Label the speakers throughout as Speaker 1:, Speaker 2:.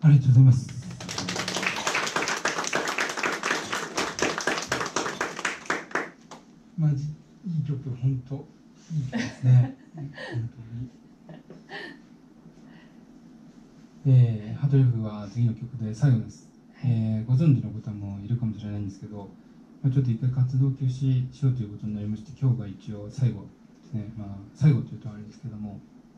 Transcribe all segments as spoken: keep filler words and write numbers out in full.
Speaker 1: ありがとうございます。まじいい曲、本当いい曲ですね。本当に。えー、ハートリフは次の曲で最後です。えー、ご存知の方もいるかもしれないんですけど、まあ、ちょっと一回活動休止しようということになりまして、今日が一応最後ですね。まあ、最後というとあれですけども、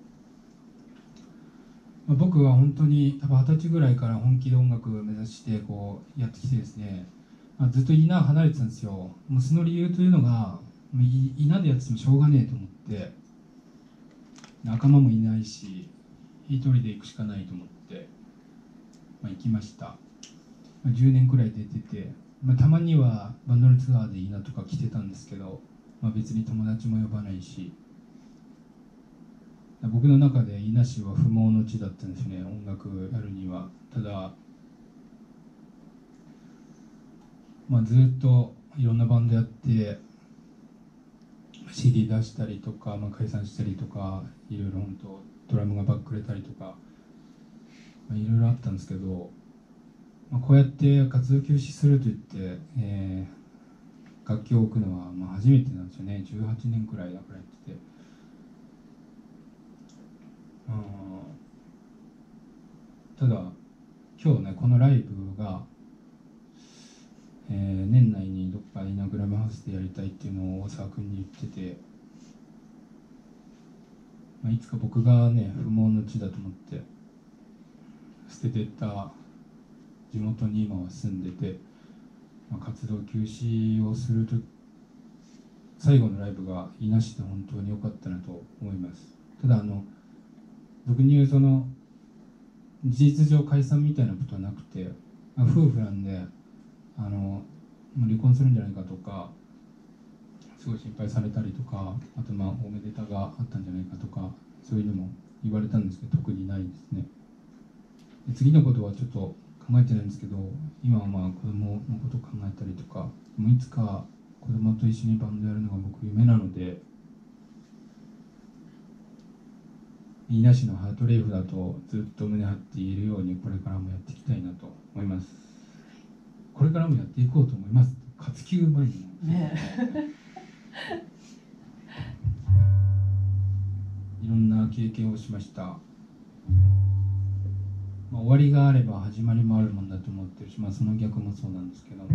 Speaker 1: まあ、僕は本当に多分二十歳ぐらいから本気で音楽を目指してこうやってきてですね、まあ、ずっと稲離れてたんですよ。もうその理由というのが、稲でやっててもしょうがねえと思って、仲間もいないし、一人で行くしかないと思って、まあ、行きました。まあ、じゅうねんくらい出てて、まあ、たまにはバンドのツアーで稲とか来てたんですけど、まあ、別に友達も呼ばないし、僕の中で稲市は不毛の地だったんですね、音楽やるには。ただ、まあ、ずっといろんなバンドやって シーディー 出したりとか、まあ、解散したりとか、いろいろ本当ドラムがバックれたりとか、まあ、いろいろあったんですけど、まあ、こうやって活動休止すると言って、えー、楽器を置くのはまあ初めてなんですよね。じゅうはちねんくらいだからやってて、ただ今日ね、このライブが、えー、年内にどっかイナグラムハウスでやりたいっていうのを大沢君に言ってて、まあ、いつか僕がね不毛の地だと思って捨ててった地元に今は住んでて、まあ、活動休止をすると最後のライブが伊那市で本当に良かったなと思います。ただあの俗に言うその事実上解散みたいなことはなくて、まあ、夫婦なんであのもう離婚するんじゃないかとかすごい心配されたりとか、あとまあおめでたがあったんじゃないかとか、そういうのも言われたんですけど特にないですね。で次のことはちょっと考えてないんですけど、今はまあ子供のことを考えたりとか、もういつか子供と一緒にバンドやるのが僕夢なので、伊那市のハートレイフだとずっと胸張って言えるようにこれからもやっていきたいなと思います。これからもやっていこうと思います。活休前にもねいろんな経験をしました。まあ、終わりがあれば始まりもあるもんだと思ってるし、まあ、その逆もそうなんですけども、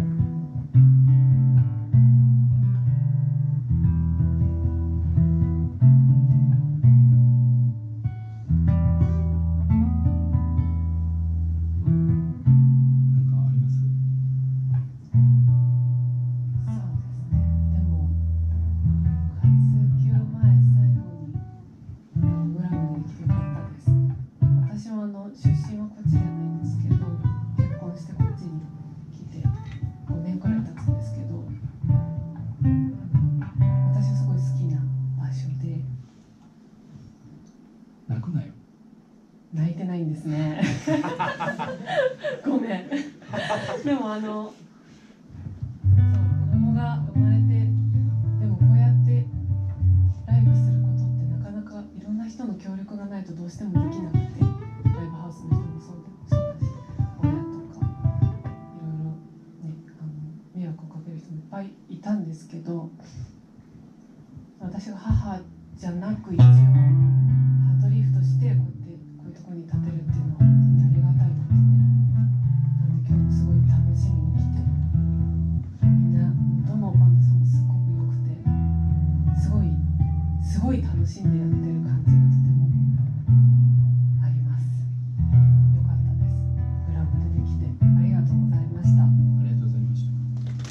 Speaker 2: 泣いてないんですねごめんでもあのそう子供が生まれて、でもこうやってライブすることってなかなかいろんな人の協力がないとどうしてもできなくて、ライブハウスの人もそうだし、親とかいろいろね、あの迷惑をかける人もいっぱいいたんですけど、私が母じゃなく一応ハートリーフとしてこうやってこういうところに立てるっていうのは本当にありがたいことで、なんで今日もすごい楽しみに来て、みんなどのバンドさんもすごく良くて、すごいすごい楽しんでやってる感じがとてもあります。よかったです。グラムでできてありがとうございました。
Speaker 1: ありがとうございました。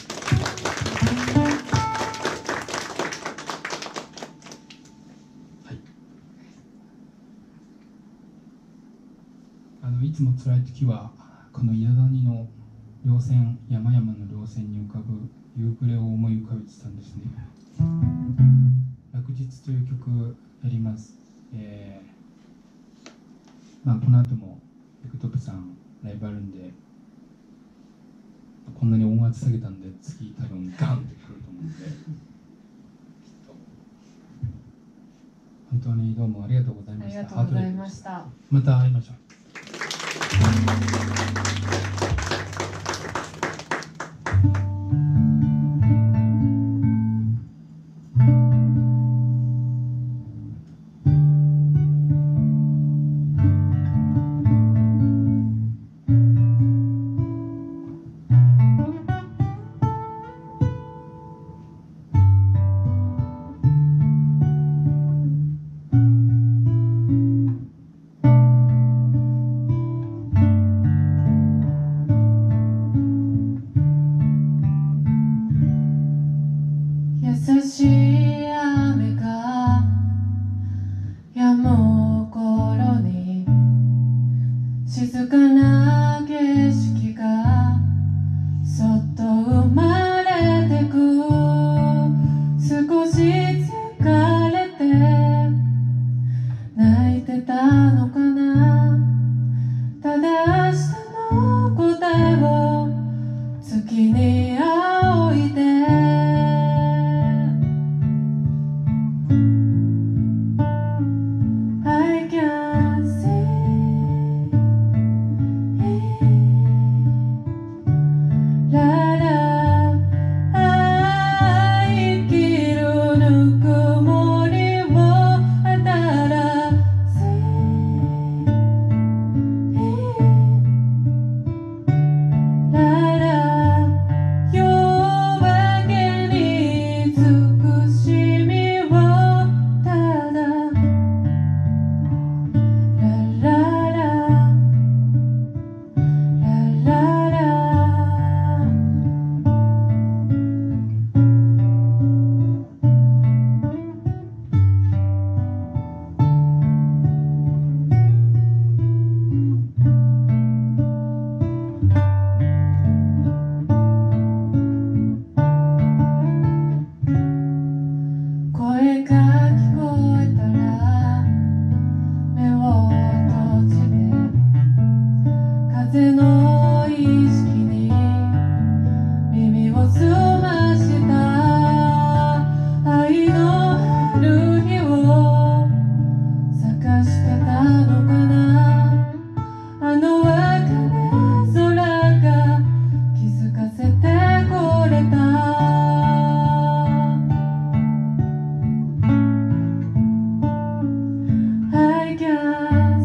Speaker 1: いつも辛い時はこの稲谷の稜線、山々の稜線に浮かぶ夕暮れを思い浮かべてたんですね。落日という曲やります。えーまあ、この後もエクトプさんライブあるんで、こんなに音圧下げたんで次多分ガンってくると思うんで、きっと本当にどうもありがとうございました。
Speaker 2: ありがとうございました。
Speaker 1: また会いましょう。
Speaker 2: 優しい雨が止む頃に静かな景色がそっと生まれてく。少し疲れて泣いてたのかな。ただ明日の答えを月に仰いで風の意識に耳を澄ました愛のある日を探してたのかな。あの茜空が気づかせてくれた。I can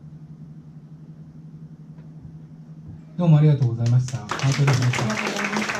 Speaker 1: どうもありがとうございました。ハートでした。
Speaker 2: ありがとうございました。